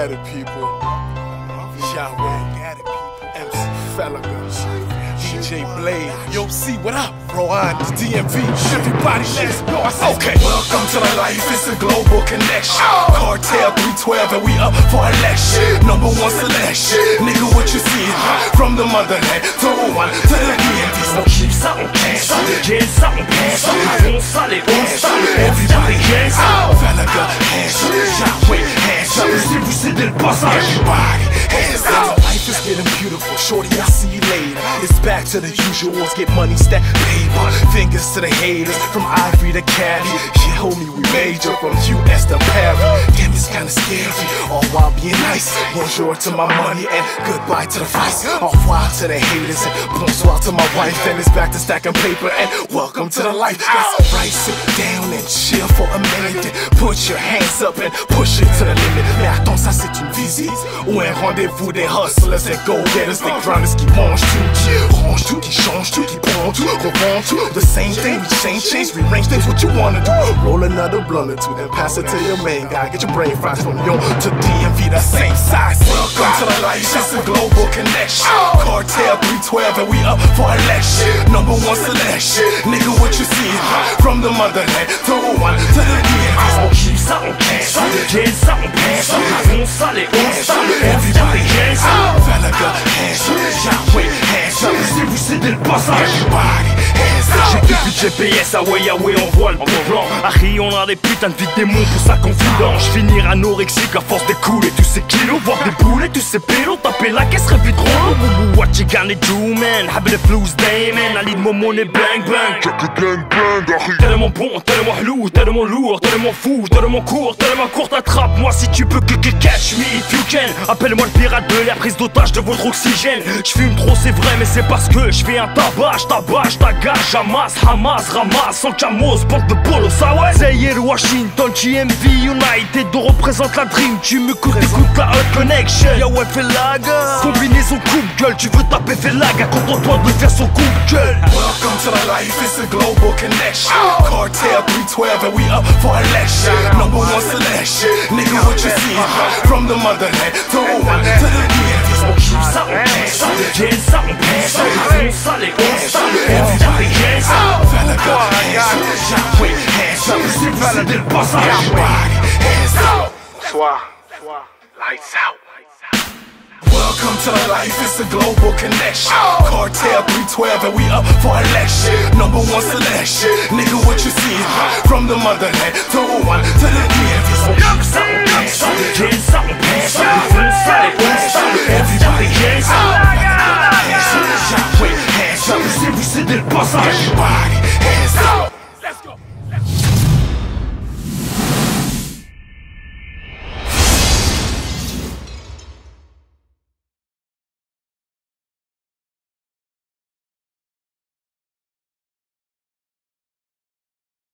Get it, people. Yaway, MC Fellaga, DJ Blade. Yo, C, what up? Rowan, it's DMV. Everybody, let's go. Okay. Welcome to the life, it's a global connection. Cartel 312, and we up for election. #1 selection. Nigga, what you see? From the motherland to Rowan to the DMV. On kiffe ça, on casse ça, gagne ça, on passe ça, on ça, les on ça, everybody hands up. Fellaga, hands up. Yaway, hands up. Si vous cédez le passage, everybody, hands up. Life is getting beautiful, shorty, I'll see you later. It's back to the usuals, get money, stack paper. Fingers to the haters, from Ivory to Cali. Yeah, homie, we major from US to Paris. Damn, it's kinda scary, all while being nice. Bonjour to my money and goodbye to the vice. Au revoir to the haters and bonsoir to my wife. And it's back to stacking paper and welcome to the life. That's right, sit down and chill for a minute. Put your hands up and push it to the limit. Mais attends, ça c'est une visite ou un rendez-vous des hustlers and go-getters, des grinders qui mangent tout, range tout, qui changent tout, qui prend tout, revend tout. The same thing, we change, rearrange things, what you wanna do. Roll another blunt or two, then pass it to your main guy. Get your brain fries from Yon to DMV, the same size. Welcome to the life, it's a global connection. Cartel 312, and we up for election. #1 selection. Nigga, what you see? From the motherland to Rowan to the DMV. on kiffe ça, on casse ça, gagne ça, on passe ça, on ça, les on ça, everybody hands up. Fellaga, hands up. Yaway, hands up. Si vous cédez le passage, Everybody, hands up. j'ai plus de GPS, Yaway, on voit le plan. Harry, on a des putains de vies de démons pour sa confidence. J'finir anorexique à force d'écouler tous ces kilos, voir des boulets, tous ces pélos, taper la caisse serait plus drôle. What you gonna do, man? Hab le flous day, man. Ali de mon monnaie bang bang. Tellement bon, tellement halou, tellement lourd, tellement fou, tellement court, tellement court. Attrape-moi si tu peux que catch me if you can. Appelle-moi le pirate de l'air, prise d'otage de votre oxygène. J'fume trop, c'est vrai, mais c'est parce que j'fais un tabac, j'tagage, j'amasse, ramasse, sans camos, porte de polo, ça ouais. Zaire, Washington, GMV United, on représente la dream. Tu m'écoutes, écoute la Hot Connection. Yaway, Fellaga, combinaison coupe-gueule. Tu veux taper Fellaga, contente-toi de faire son coupe-gueule. Welcome to the life, it's a global connection. Cartel 312, and we up for election. #1 selection. Nigga, what you see? From the motherland to Rowan to the DMV. On kiffe ça, on casse ça, gagne ça, on passe ça, on ça, les on ça, everybody hands up. Fellaga, hands up. Yaway, hands up. Si vous cédez le passage, Everybody, hands up. Bonsoir. Lights out. Welcome to the life, it's a global connection. Cartel 312, and we up for election. #1 selection. Nigga, what you see? From the motherland to Rowan to the DMV.